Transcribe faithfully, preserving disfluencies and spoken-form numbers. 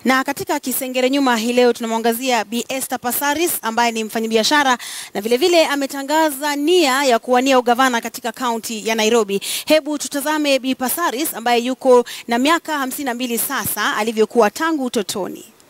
Na katika Kisengerenyuma hii leo tunamwangazia Bi Esther Passaris ambaye ni mfanyibiashara na vile vile ametangaza nia ya kuwania ugavana katika kaunti ya Nairobi. Hebu tutazame Bi Passaris ambaye yuko na miaka hamsini na mbili sasa, alivyokuwa tangu utotoni.